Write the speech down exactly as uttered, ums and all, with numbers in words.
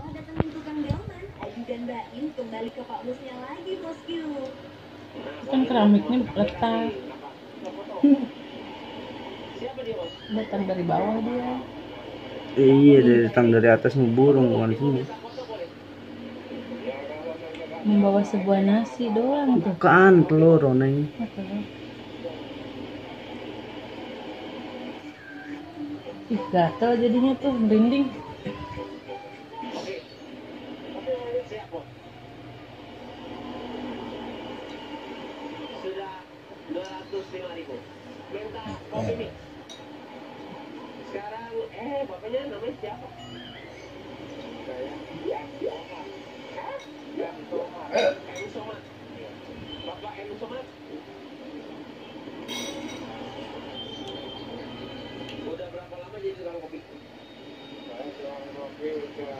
datengin tukang delman, Adi dan Mbak Im kembali ke Pak Busnya lagi, bosku. Kan keramiknya letak. Datang dari bawah dia. Iya, dari datang dari atas ngeburung bukan sini. Membawa sebuah nasi doang tuh. Bukan telur, Neng. Ih, gatel jadinya tuh, merinding. Sudah dua ratus lima ribu. Minta kopi mix. Sekarang, eh, bapaknya namanya siapa? Saya, ya, siapa? Hah? Ya, Somat. M. Somat. Bapak M. Somat. Udah berapa lama jadi tukang kopi? Saya tukang kopi udah